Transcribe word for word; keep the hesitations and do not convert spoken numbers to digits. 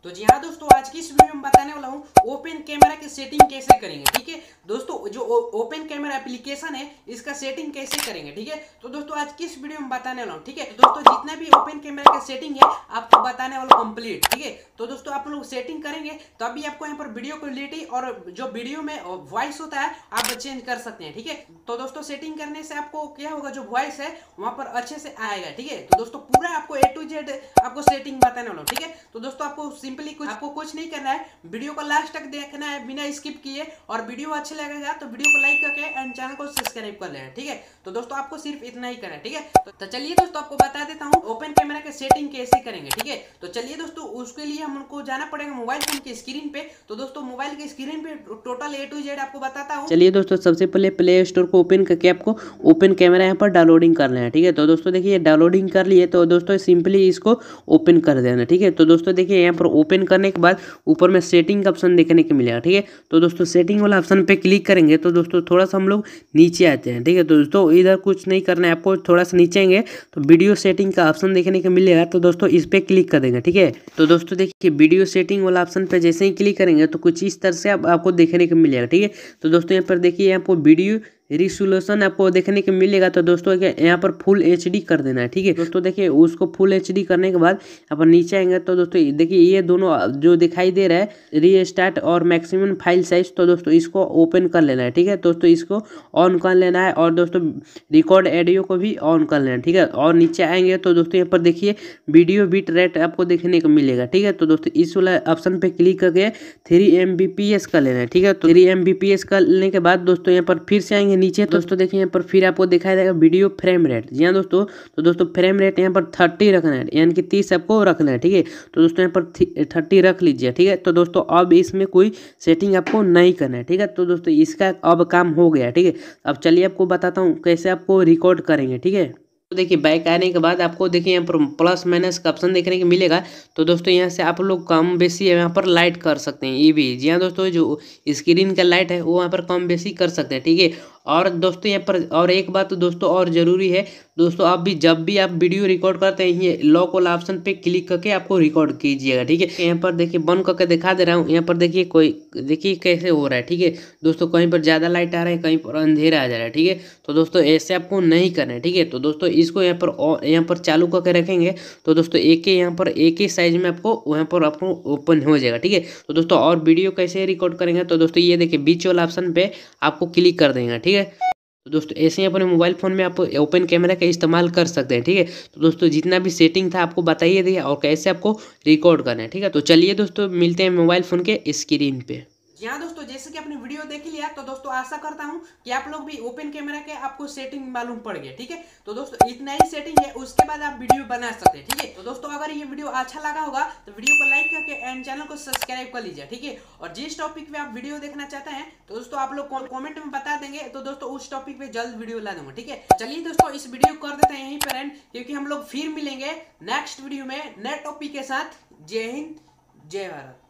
तो जी हाँ दोस्तों, आज की इस वीडियो में बताने वाला हूँ ओपन कैमरा की सेटिंग कैसे करेंगे। ठीक है दोस्तों, जो ओपन कैमरा एप्लीकेशन है इसका सेटिंग कैसे करेंगे। ठीक है तो दोस्तों, आज की इस वीडियो में बताने वाला हूँ। ठीक है तो दोस्तों, जितना भी ओपन कैमरा का सेटिंग है आपको बताने वाला कंप्लीट। ठीक है तो दोस्तों, आप लोग सेटिंग करेंगे तो अभी आपको यहाँ पर वीडियो क्वालिटी और जो वीडियो में वॉइस होता है आप चेंज कर सकते हैं। ठीक है तो दोस्तों, सेटिंग करने से आपको क्या होगा, जो वॉइस है वहां पर अच्छे से आएगा। ठीक है तो दोस्तों, पूरा आपको ए टू जेड आपको सेटिंग बताने वाला हूँ। ठीक है तो दोस्तों, आपको सिंपली कुछ आपको कुछ नहीं करना है, वीडियो को लास्ट तक देखना है बिना स्किप किए, और वीडियो अच्छा लगेगा तो वीडियो को लाइक करके एंड चैनल को सब्सक्राइब कर लेना। ठीक है तो दोस्तों, आपको सिर्फ इतना ही करना है। ठीक है तो, तो चलिए दोस्तों, आपको बता देता हूँ ओपन कैमरा के सेटिंग कैसे करेंगे। ठीक है तो चलिए दोस्तों, उसके लिए हमको जाना पड़ेगा मोबाइल फोन की स्क्रीन पे। तो दोस्तों, मोबाइल की स्क्रीन पे टोटल ए टू जेड आपको बताता हूँ। चलिए दोस्तों, सबसे पहले प्ले स्टोर को ओपन करके आपको ओपन कैमरा यहाँ पर डाउनलोडिंग करना है। ठीक है तो दोस्तों, देखिए डाउनलोडिंग कर लिए तो दोस्तों सिंपली इसको ओपन कर देना। ठीक है तो दोस्तों, देखिए यहाँ पर ओपन करने के बाद ऊपर में सेटिंग का ऑप्शन देखने को मिलेगा। ठीक है तो दोस्तों, सेटिंग वाला ऑप्शन पे क्लिक करेंगे तो दोस्तों थोड़ा सा हम लोग नीचे आते हैं। ठीक है तो दोस्तों, इधर कुछ नहीं करना है आपको, थोड़ा सा नीचे आएंगे तो वीडियो सेटिंग का ऑप्शन देखने को मिलेगा। तो दोस्तों, इस पर क्लिक कर देंगे। ठीक है तो दोस्तों, देखिए वीडियो सेटिंग वाला ऑप्शन पे जैसे ही क्लिक करेंगे तो कुछ इस तरह से आप, आपको देखने को मिलेगा। ठीक है तो दोस्तों, यहाँ पर देखिए आपको वीडियो रिसोल्यूशन आपको देखने को मिलेगा। तो दोस्तों, यहाँ पर फुल एच डी कर देना है। ठीक है दोस्तों, देखिए उसको फुल एच डी करने के बाद यहाँ पर नीचे आएंगे तो दोस्तों देखिए ये दोनों जो दिखाई दे रहा है रीस्टार्ट और मैक्सिमम फाइल साइज, तो दोस्तों इसको ओपन कर लेना है। ठीक है दोस्तों, इसको ऑन कर लेना है, और दोस्तों रिकॉर्ड ऑडियो को भी ऑन कर लेना है। ठीक है और नीचे आएंगे तो दोस्तों यहाँ पर देखिए वीडियो बिट रेट आपको देखने को मिलेगा। ठीक है तो दोस्तों, इस वाला ऑप्शन पे क्लिक करके three M B P S कर लेना है। ठीक है तो three M B P S कर लेने के बाद दोस्तों यहाँ पर फिर से आएंगे नीचे तो दोस्तों देखिए यहाँ पर फिर आपको दिखाई देगा वीडियो फ्रेम रेट। जी हाँ दोस्तों, तो दोस्तों फ्रेम रेट यहाँ पर थर्टी रखना है, यानी कि तीस आपको रखना है। ठीक है तो दोस्तों, यहाँ पर थर्टी रख लीजिए। ठीक है तो दोस्तों, अब इसमें कोई सेटिंग आपको नहीं करना है। ठीक है तो दोस्तों, इसका अब काम हो गया। ठीक है अब चलिए आपको बताता हूँ कैसे आपको रिकॉर्ड करेंगे। ठीक है तो देखिए बैक आने के बाद आपको देखिए यहाँ पर प्लस माइनस का ऑप्शन देखने को मिलेगा। तो दोस्तों, यहाँ से आप लोग कम बेसी यहाँ पर लाइट कर सकते हैं। ये भी जी हाँ दोस्तों, जो स्क्रीन का लाइट है वो यहाँ पर कम बेसी कर सकते हैं। ठीक है और दोस्तों, यहाँ पर और एक बात तो दोस्तों और ज़रूरी है दोस्तों, आप भी जब भी आप वीडियो रिकॉर्ड करते हैं ये लॉक वाला ऑप्शन पे क्लिक करके आपको रिकॉर्ड कीजिएगा। ठीक है यहाँ पर देखिए बंद करके दिखा दे रहा हूँ। यहाँ पर देखिए कोई देखिए कैसे हो रहा है। ठीक है दोस्तों, कहीं पर ज़्यादा लाइट आ रहा है, कहीं पर अंधेरा आ जा रहा है। ठीक है तो दोस्तों, ऐसे आपको नहीं करना है। ठीक है तो दोस्तों, इसको यहाँ पर यहाँ पर चालू करके रखेंगे तो दोस्तों एक ही यहाँ पर एक ही साइज में आपको वहाँ पर आपको ओपन हो जाएगा। ठीक है तो दोस्तों, और वीडियो कैसे रिकॉर्ड करेंगे तो दोस्तों, ये देखिए बीच वाला ऑप्शन पे आपको क्लिक कर देंगे। ठीक है तो दोस्तों, ऐसे ही अपने मोबाइल फ़ोन में आप ओपन कैमरा का इस्तेमाल कर सकते हैं। ठीक है तो दोस्तों, जितना भी सेटिंग था आपको बताइए दिया और कैसे आपको रिकॉर्ड करना है। ठीक है तो चलिए दोस्तों, मिलते हैं मोबाइल फ़ोन के स्क्रीन पे। जी हाँ दोस्तों, जैसे कि आपने वीडियो देख लिया तो दोस्तों आशा करता हूँ कि आप लोग भी ओपन कैमरा के आपको सेटिंग मालूम पड़ गया। ठीक है तो दोस्तों, इतना ही सेटिंग है, उसके बाद आप वीडियो बना सकते हैं। ठीक है तो दोस्तों, अगर ये वीडियो अच्छा लगा होगा तो वीडियो को लाइक करके एंड चैनल को सब्सक्राइब कर लीजिए। ठीक है और जिस टॉपिक पे आप वीडियो देखना चाहते हैं तो दोस्तों आप लोग कॉमेंट में बता देंगे तो दोस्तों उस टॉपिक पे जल्द वीडियो ला दूंगा। ठीक है चलिए दोस्तों, इस वीडियो को कर देते हैं यहीं पर एंड, क्योंकि हम लोग फिर मिलेंगे नेक्स्ट वीडियो में नए टॉपिक के साथ। जय हिंद, जय भारत।